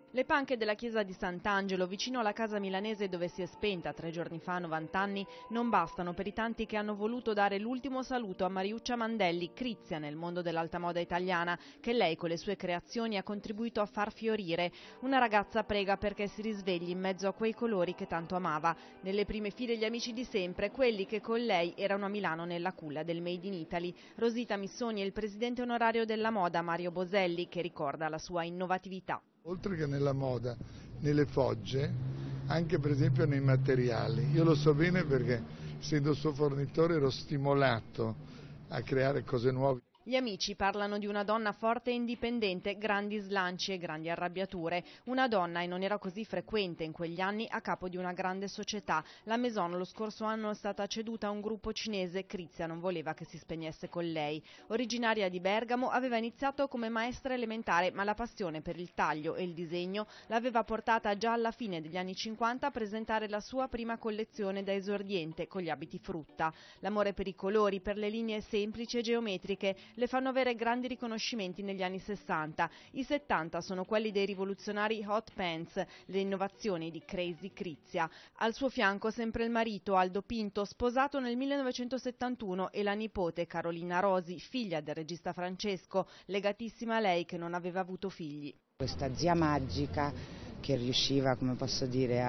Le panche della chiesa di Sant'Angelo, vicino alla casa milanese dove si è spenta 3 giorni fa 90 anni, non bastano per i tanti che hanno voluto dare l'ultimo saluto a Mariuccia Mandelli, crizia nel mondo dell'alta moda italiana, che lei con le sue creazioni ha contribuito a far fiorire. Una ragazza prega perché si risvegli in mezzo a quei colori che tanto amava. Nelle prime file gli amici di sempre, quelli che con lei erano a Milano nella culla del Made in Italy. Rosita Missoni e il presidente onorario della moda, Mario Boselli, che ricorda la sua innovatività. Oltre che nella moda, nelle fogge, anche per esempio nei materiali. Io lo so bene perché, essendo suo fornitore, ero stimolato a creare cose nuove. Gli amici parlano di una donna forte e indipendente, grandi slanci e grandi arrabbiature. Una donna, e non era così frequente in quegli anni, a capo di una grande società. La Maison lo scorso anno è stata ceduta a un gruppo cinese. Crizia non voleva che si spegnesse con lei. Originaria di Bergamo, aveva iniziato come maestra elementare, ma la passione per il taglio e il disegno l'aveva portata già alla fine degli anni 50 a presentare la sua prima collezione da esordiente con gli abiti frutta. L'amore per i colori, per le linee semplici e geometriche, le fanno avere grandi riconoscimenti negli anni 60. I 70 sono quelli dei rivoluzionari hot pants, le innovazioni di Crazy Crizia. Al suo fianco sempre il marito Aldo Pinto, sposato nel 1971, e la nipote Carolina Rosi, figlia del regista Francesco, legatissima a lei che non aveva avuto figli. Questa zia magica che riusciva, come posso dire,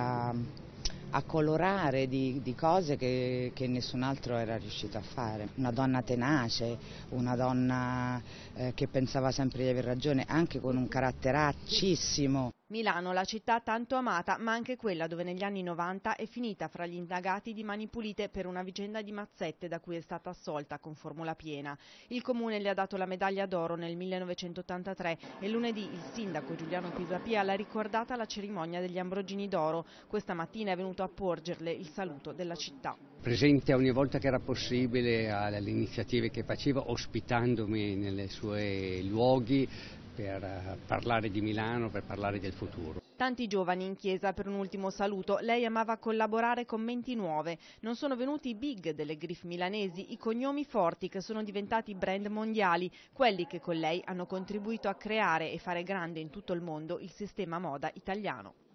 a colorare di cose che nessun altro era riuscito a fare. Una donna tenace, una donna che pensava sempre di aver ragione, anche con un caratteracissimo. Milano, la città tanto amata, ma anche quella dove negli anni 90 è finita fra gli indagati di Mani Pulite per una vicenda di mazzette da cui è stata assolta con formula piena. Il comune le ha dato la medaglia d'oro nel 1983 e lunedì il sindaco Giuliano Pisapia l'ha ricordata alla cerimonia degli Ambrogini d'Oro. Questa mattina è venuto a porgerle il saluto della città. Presente ogni volta che era possibile alle iniziative che faceva, ospitandomi nei suoi luoghi per parlare di Milano, per parlare del futuro. Tanti giovani in chiesa per un ultimo saluto. Lei amava collaborare con menti nuove. Non sono venuti i big delle griffe milanesi, i cognomi forti che sono diventati brand mondiali, quelli che con lei hanno contribuito a creare e fare grande in tutto il mondo il sistema moda italiano.